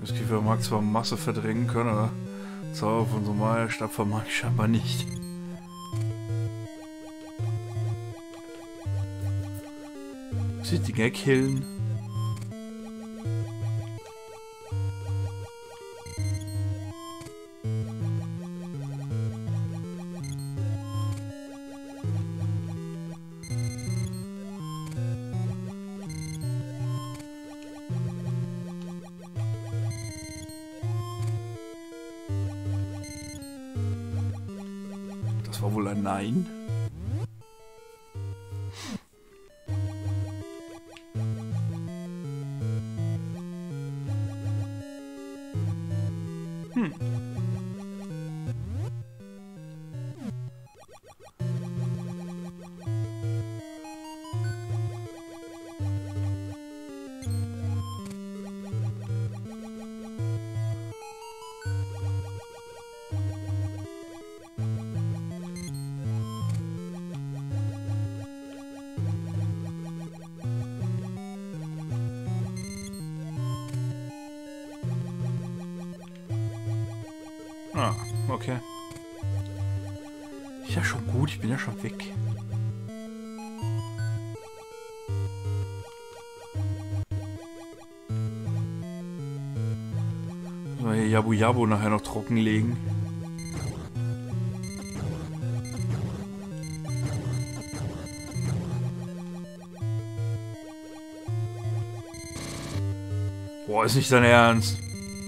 Das Gefühl mag zwar Masse verdrängen können, aber Zauber von Somalia-Stab vermag ich scheinbar nicht. Sieht die Dinger killen. Das war wohl ein Nein. Ah, okay. Ist ja schon gut, ich bin ja schon weg. Sollen wir hier Jabu Jabu nachher noch trockenlegen? Boah, ist nicht dein Ernst.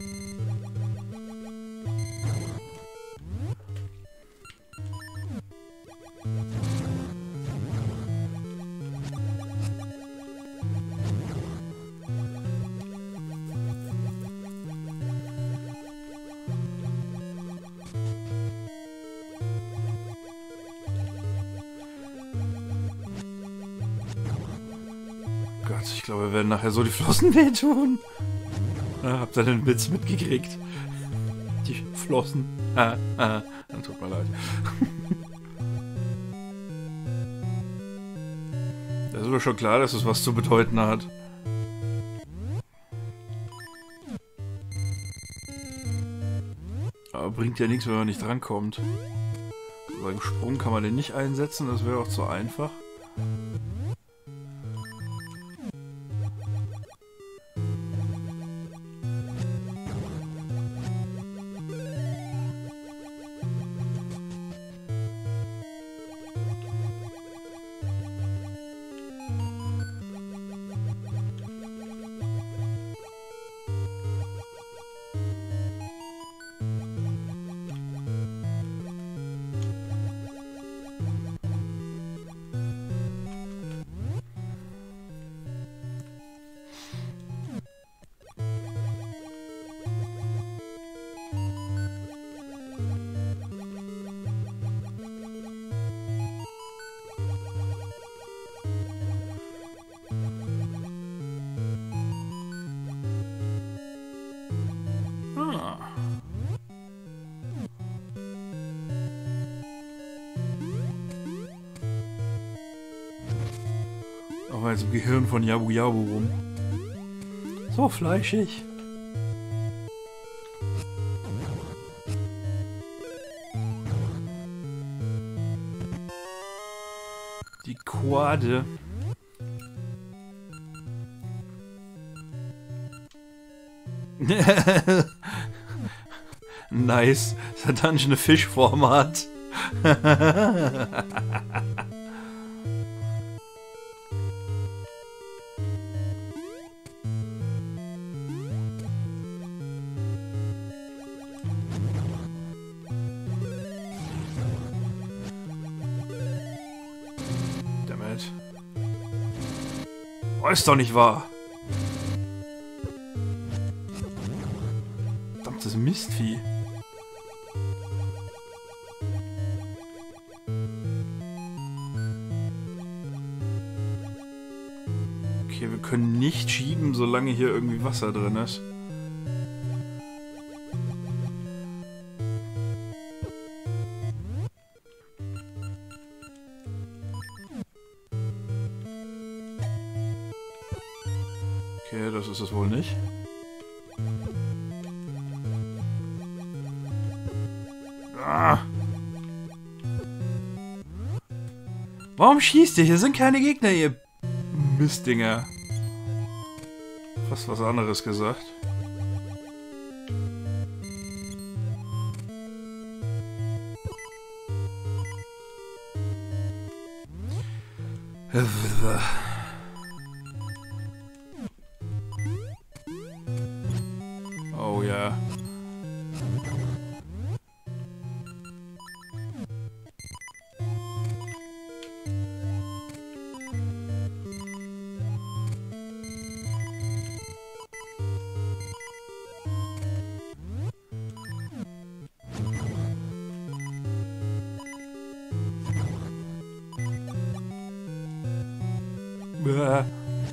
Gott, ich glaube, wir werden nachher so die Flossen wehtun. Habt ihr den Witz mitgekriegt? Die Flossen. Dann tut mir leid. Das ist aber schon klar, dass es was zu bedeuten hat. Aber bringt ja nichts, wenn man nicht drankommt. Beim Sprung kann man den nicht einsetzen, das wäre auch zu einfach. Auch mal jetzt im Gehirn von Jabu Jabu rum. So fleischig. Die Quade. Nice. Der Dungeon eine Fischform hat. Damit. Oh, ist doch nicht wahr. Verdammtes Mistvieh. Okay, wir können nicht schieben, solange hier irgendwie Wasser drin ist. Okay, das ist es wohl nicht. Ah. Warum schießt ihr? Hier sind keine Gegner, ihr Mistdinger. Fast was anderes gesagt. Oh ja. Bäh.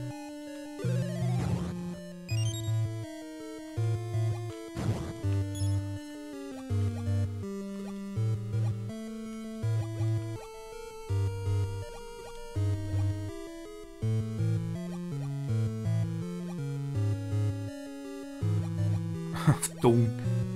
Dumm.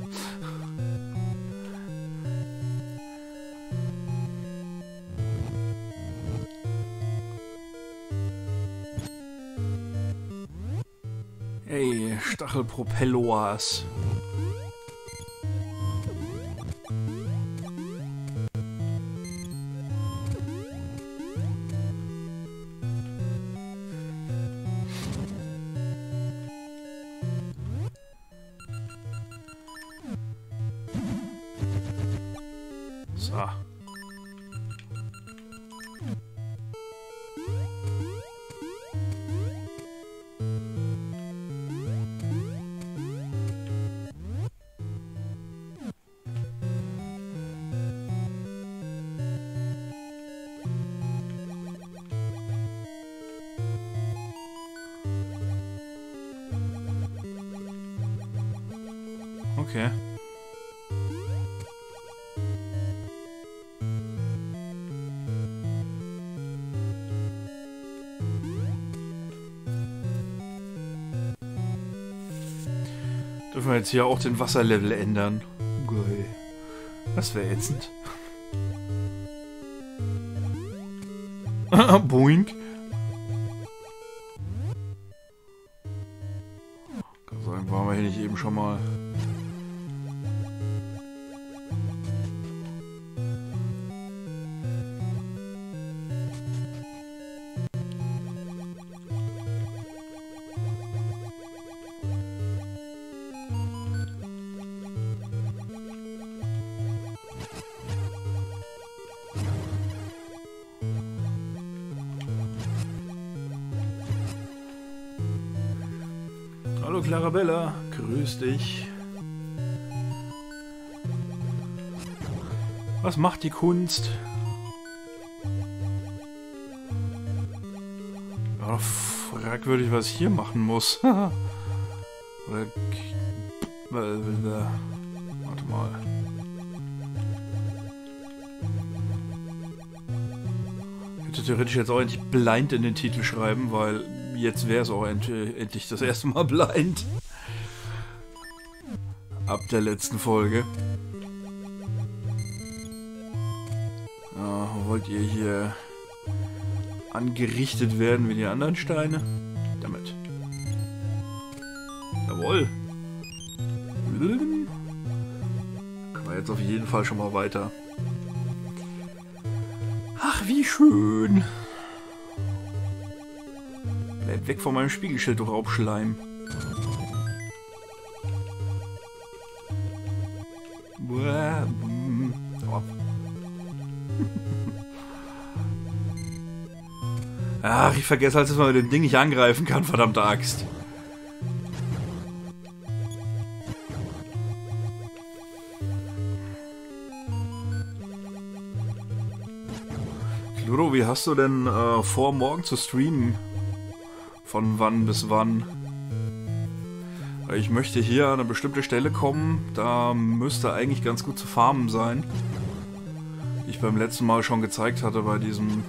Ey, Stachelpropelloas. So. Okay. Dürfen wir jetzt hier auch den Wasserlevel ändern? Geil. Das wäre ätzend. Boink. Kann sagen, waren wir hier nicht eben schon mal. Hallo Clarabella, grüß dich. Was macht die Kunst? Ja, fragwürdig, was ich hier machen muss. Oder... Warte mal. Ich könnte theoretisch jetzt auch endlich blind in den Titel schreiben, weil... Jetzt wäre es auch endlich das erste Mal blind. Ab der letzten Folge. Ja, wollt ihr hier angerichtet werden wie die anderen Steine? Damit. Jawohl. Können wir jetzt auf jeden Fall schon mal weiter. Ach, wie schön. Bleib weg von meinem Spiegelschild, du Raubschleim. Ach, ich vergesse halt, dass man mit dem Ding nicht angreifen kann, verdammte Axt. Kluro, wie hast du denn vor, morgen zu streamen? Von wann bis wann? Ich möchte hier an eine bestimmte Stelle kommen. Da müsste eigentlich ganz gut zu farmen sein. Die ich beim letzten Mal schon gezeigt hatte bei diesem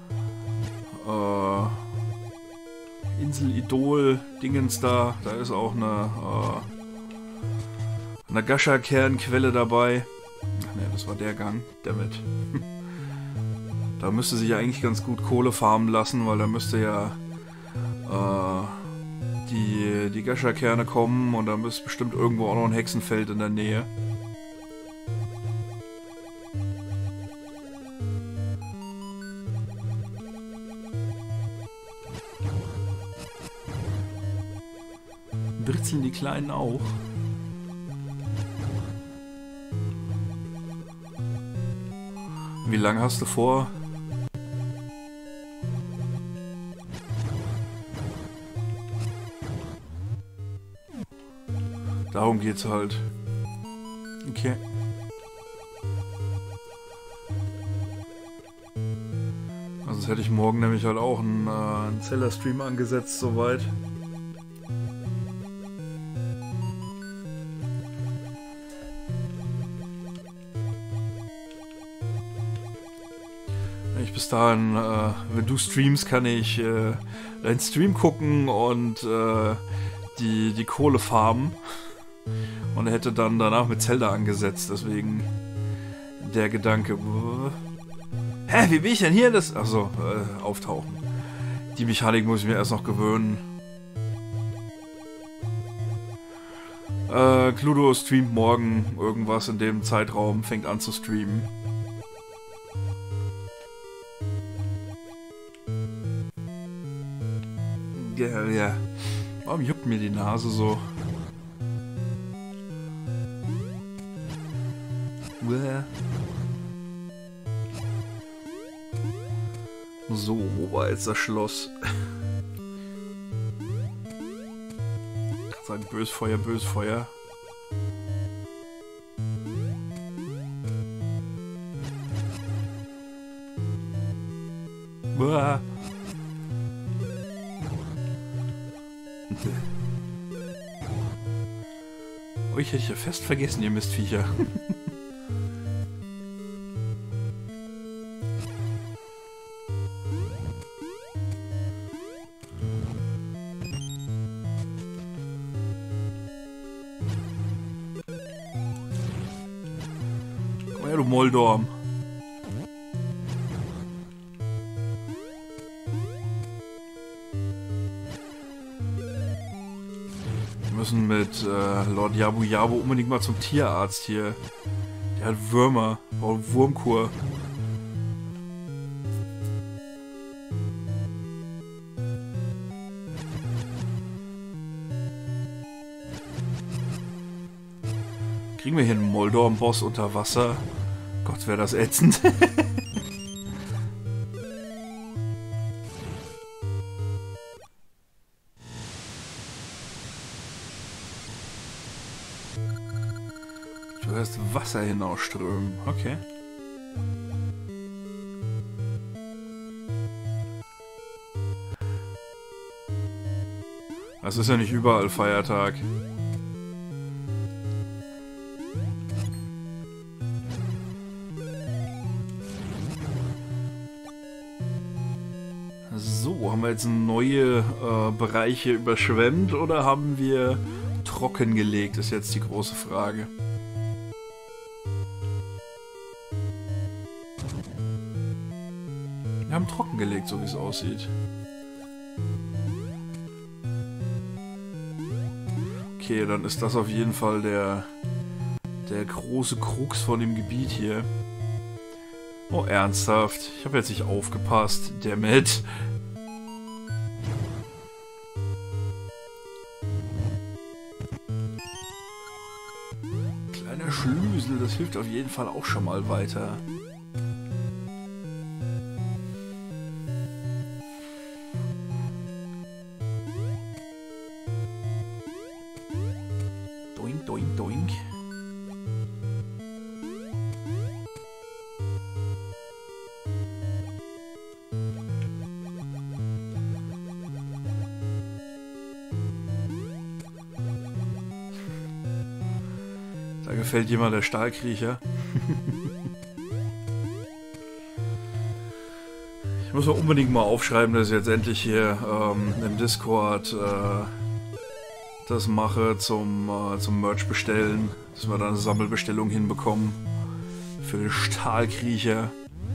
Insel-Idol-Dingens da. Da ist auch eine Gascha-Kernquelle dabei. Ach ne, das war der Gang. Dammit. Da müsste sich ja eigentlich ganz gut Kohle farmen lassen, weil da müsste ja die Gascha-Kerne kommen und da müsste bestimmt irgendwo auch noch ein Hexenfeld in der Nähe. Britzeln die Kleinen auch? Wie lange hast du vor? Darum geht's halt. Okay. Also das hätte ich morgen nämlich halt auch einen Zelda-Stream angesetzt, soweit. Bis dahin, wenn du streamst, kann ich deinen Stream gucken und die Kohle farmen. Und er hätte dann danach mit Zelda angesetzt, deswegen der Gedanke. Hä, wie bin ich denn hier? Achso, auftauchen. Die Mechanik muss ich mir erst noch gewöhnen. Cluedo streamt morgen irgendwas in dem Zeitraum, fängt an zu streamen. Ja. Warum juckt mir die Nase so? So, wo war jetzt das Schloss? Ich kann sagen, Bösfeuer, Bösfeuer. Uah. Euch hätte ich ja fest vergessen, ihr Mistviecher. Komm her, du Moldorm. Wir müssen mit Lord Jabu Jabu unbedingt mal zum Tierarzt hier. Der hat Würmer, braucht Wurmkur. Kriegen wir hier einen Moldorm-Boss unter Wasser? Gott, wäre das ätzend. Du hörst Wasser hinausströmen. Okay. Es ist ja nicht überall Feiertag. So, haben wir jetzt neue Bereiche überschwemmt oder haben wir trockengelegt, ist jetzt die große Frage. Wir haben trockengelegt, so wie es aussieht. Okay, dann ist das auf jeden Fall der große Krux von dem Gebiet hier. Oh, ernsthaft? Ich habe jetzt nicht aufgepasst. Dammit. Kleiner Schlüssel, das hilft auf jeden Fall auch schon mal weiter. Doink, doink, doink. Da gefällt jemand der Stahlkriecher. Ich muss mir unbedingt mal aufschreiben, dass ich jetzt endlich hier im Discord das mache zum Merch bestellen, dass wir da eine Sammelbestellung hinbekommen. Für den Stahlkriecher.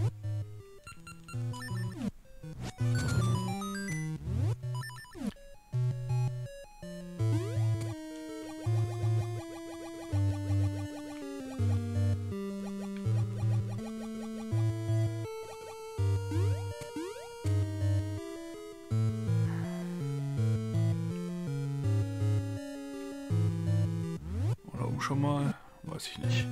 Schon mal, weiß ich nicht.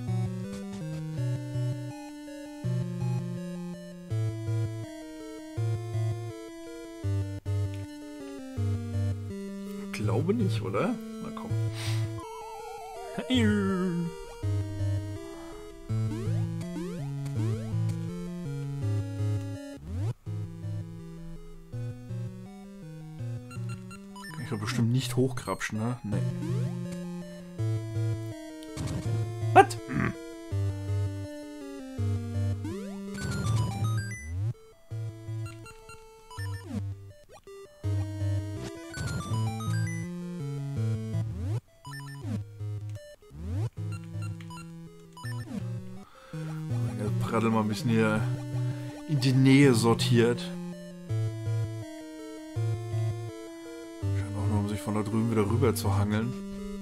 Ich glaube nicht, oder? Na komm. Kann ich doch bestimmt nicht hochkrapschen, ne? Nee. Was? Hm. Praddel mal ein bisschen hier in die Nähe sortiert. Scheint auch nur, um sich von da drüben wieder rüber zu hangeln.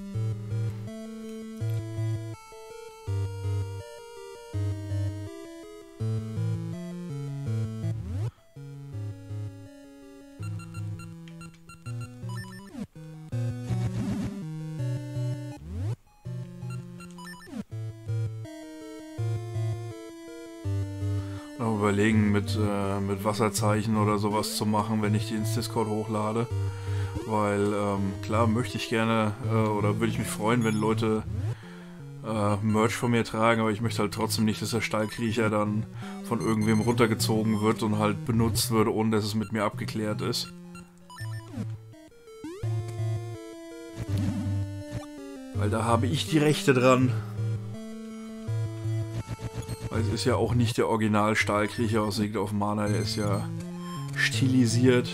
Überlegen, mit Wasserzeichen oder sowas zu machen, wenn ich die ins Discord hochlade. Weil, klar, möchte ich gerne, oder würde ich mich freuen, wenn Leute Merch von mir tragen, aber ich möchte halt trotzdem nicht, dass der Stahlkriecher dann von irgendwem runtergezogen wird und halt benutzt wird, ohne dass es mit mir abgeklärt ist. Weil da habe ich die Rechte dran. Es ist ja auch nicht der Original-Stahlkriecher aus Secret of Mana, der ist ja stilisiert.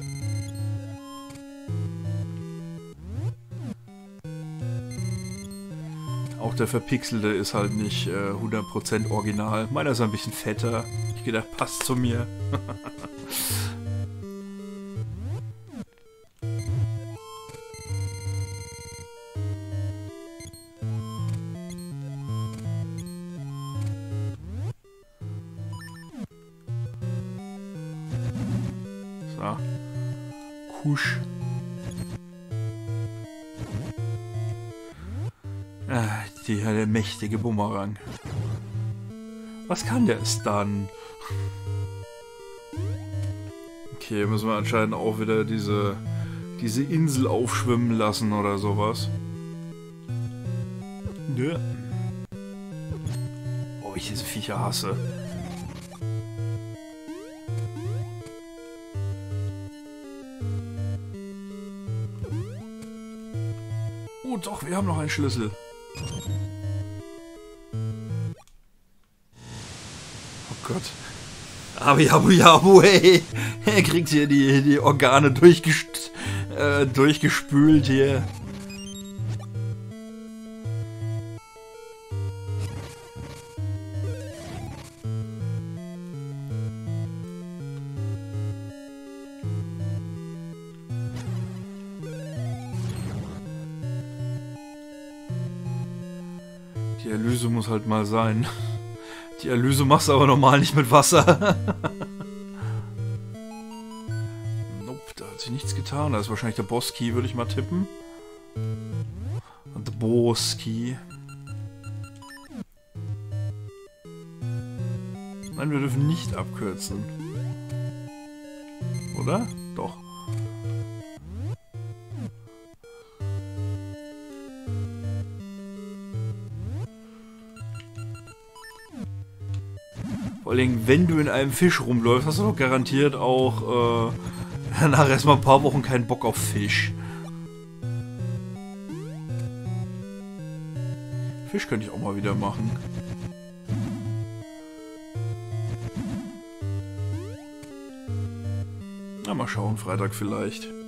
Auch der verpixelte ist halt nicht 100% original. Meiner ist ein bisschen fetter. Ich gedacht, passt zu mir. Kusch. Ah, der mächtige Bumerang. Was kann der es dann? Okay, müssen wir anscheinend auch wieder diese Insel aufschwimmen lassen oder sowas. Nö. Oh, ich diese Viecher hasse. Oh doch, wir haben noch einen Schlüssel. Oh Gott. Aber Jabu, ey. Er kriegt hier die Organe durchgespült hier. Die Dialyse muss halt mal sein. Die Dialyse machst du aber normal nicht mit Wasser. Nope, da hat sich nichts getan. Da ist wahrscheinlich der Boss-Key, würde ich mal tippen. Und der Boss-Key. Nein, wir dürfen nicht abkürzen. Oder? Doch. Vor allem, wenn du in einem Fisch rumläufst, hast du doch garantiert auch nach erstmal ein paar Wochen keinen Bock auf Fisch. Fisch könnte ich auch mal wieder machen. Na, mal schauen, Freitag vielleicht.